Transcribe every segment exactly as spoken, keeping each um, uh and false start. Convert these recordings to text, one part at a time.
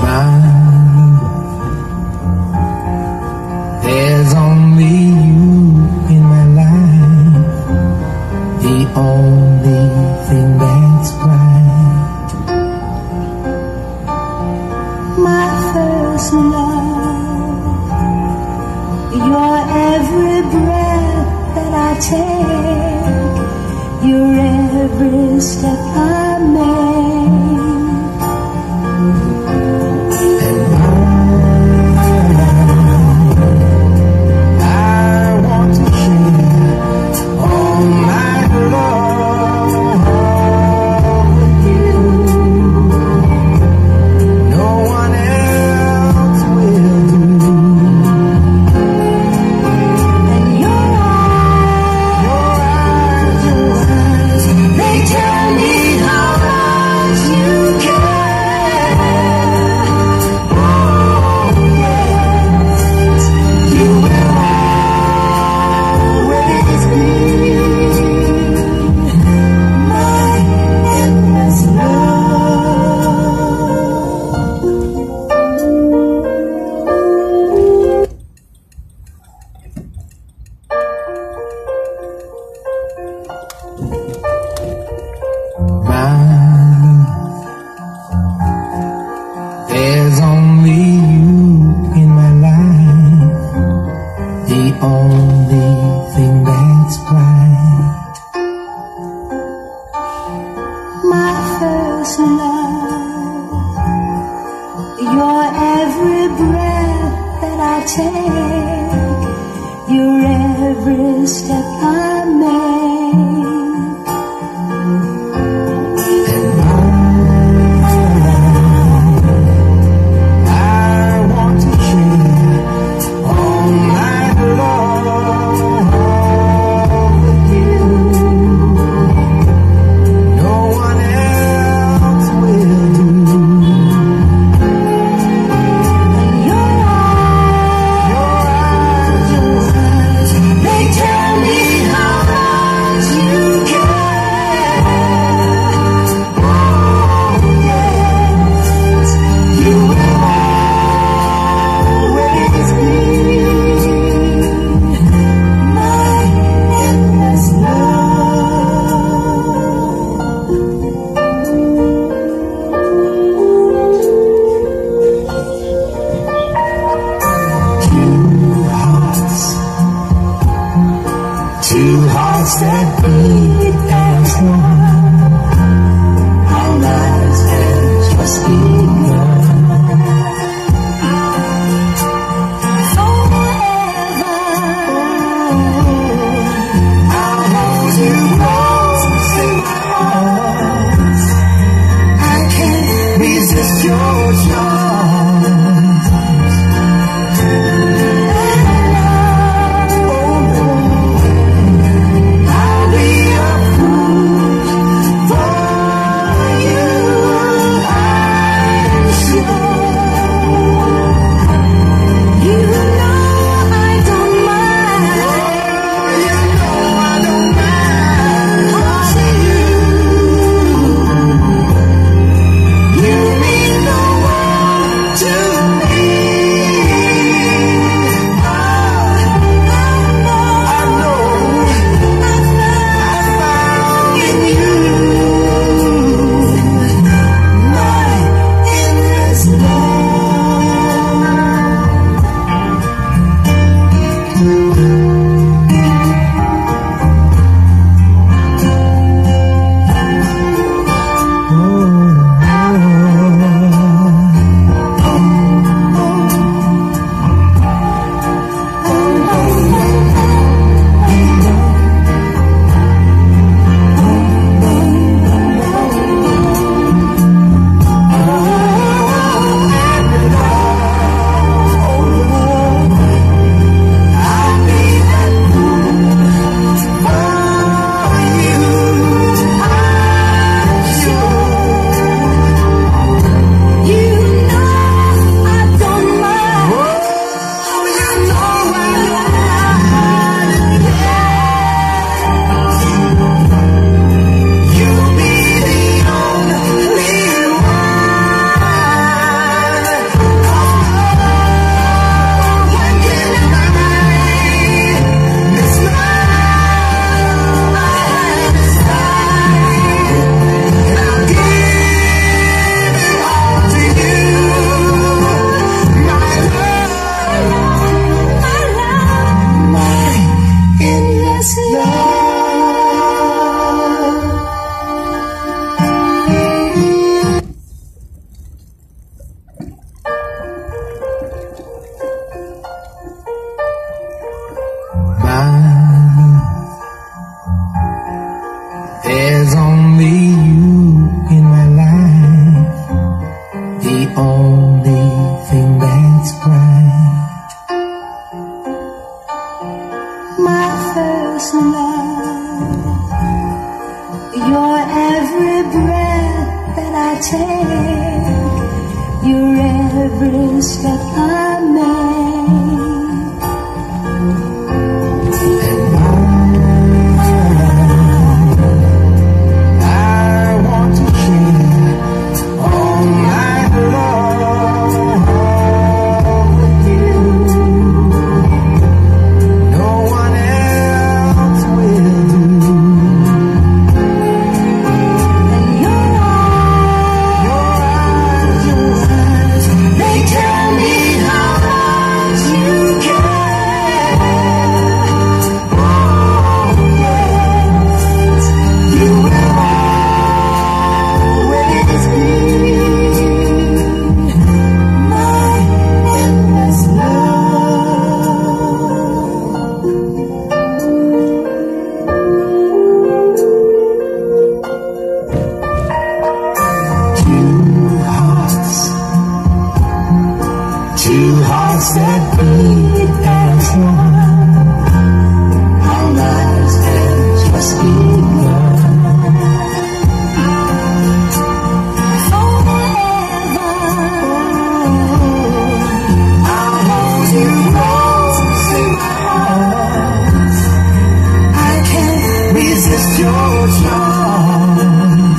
mine. There's only you in my life, the only thing that's right. My first love, your every breath that I take, your every step I make. There's only you in my life, the only thing that's bright. My first love, your every breath that I take, your every step I make. Two hearts that beat as one, our lives have just begun. Forever, I'll hold you close in my arms. I can't resist your charms. You mean the world. only thing that's right. My first love, you're every breath that I take, you're every step I make. Two hearts that beat as one. Our lives have just begun. Forever, I'll hold you close in my arms. I can't resist your charms.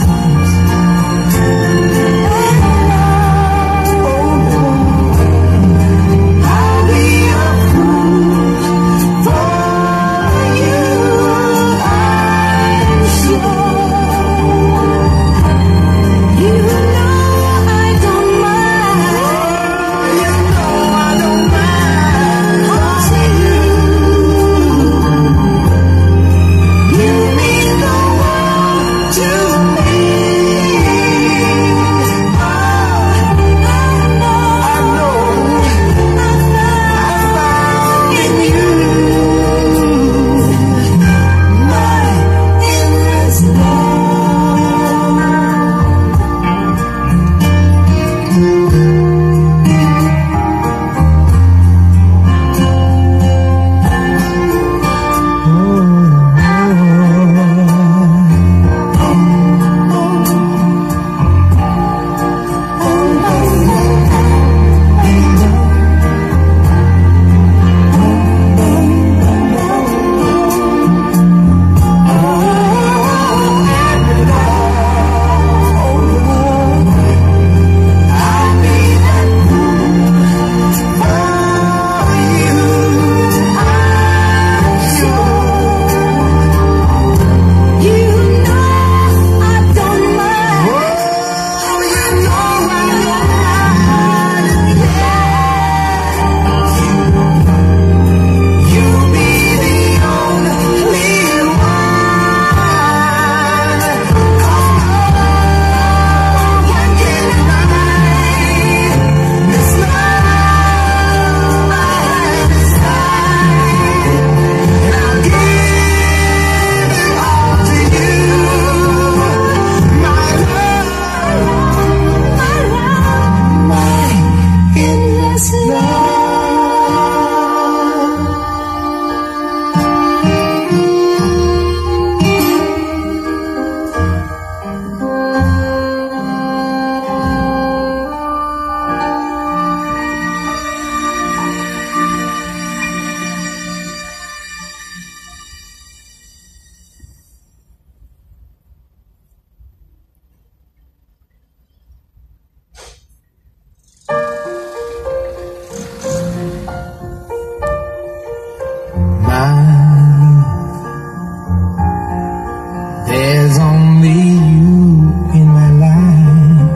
There's only you in my life,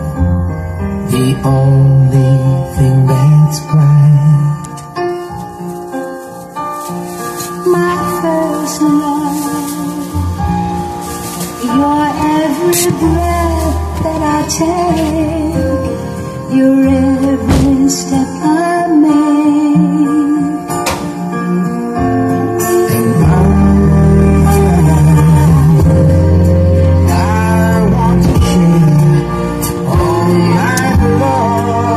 the only thing that's right. My first love, you're every breath that I take, you're every step I make. I want to share all my love.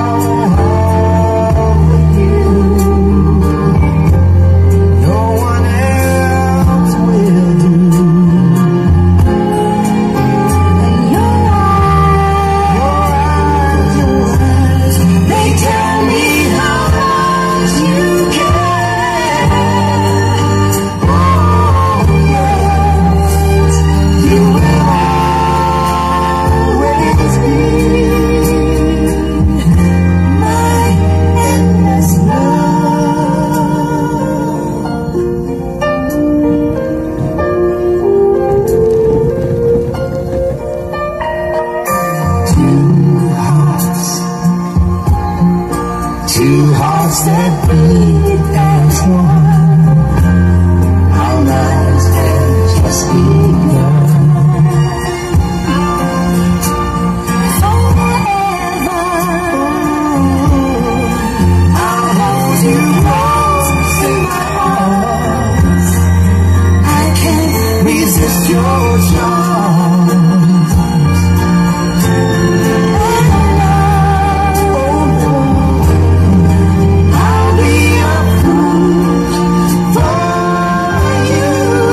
hearts that beat as one. Our lives have just begun. Forever, I'll hold you close in my arms. I can't resist your charms. I'll be a fool for you,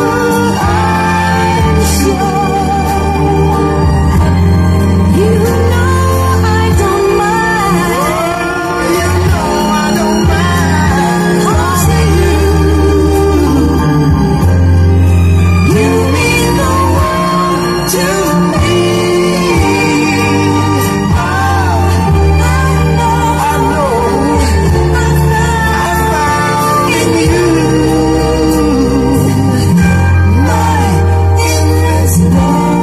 I'm sure. You know I don't mind. You know I don't mind. 'Cause you, you mean the world to me. Oh, I know, I know, I found in you my endless love.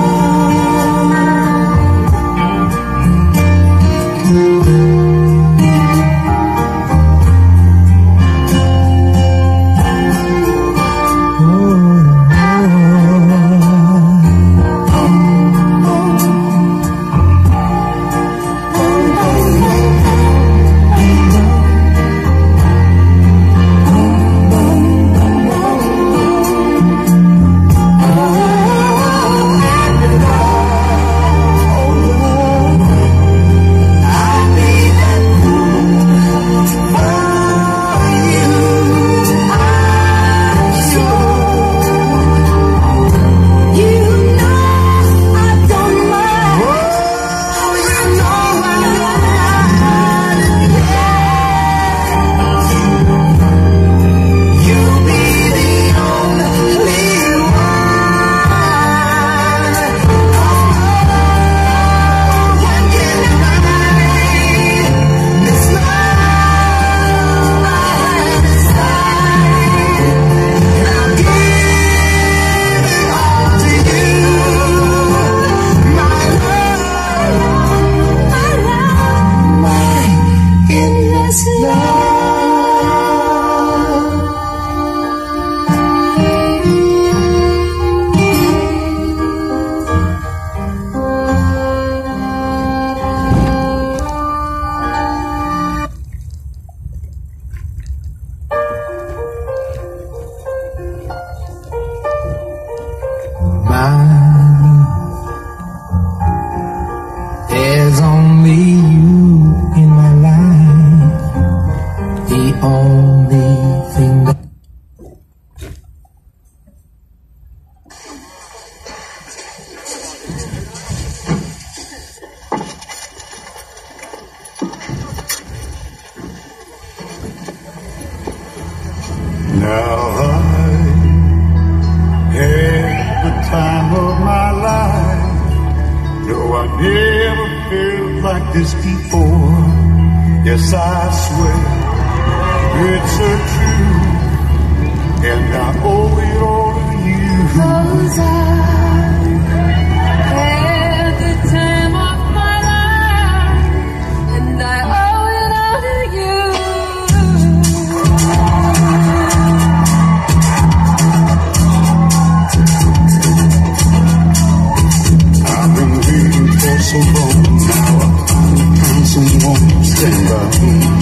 There's only you in my life, the only thing that Now I had the time of my life. No, I never felt like this before. Yes, I swear it's a truth, and I owe it all to you. 'Cause I had the time of my life, and I owe it all to you. I've been waiting for so long now. I finally found someone to stand by me.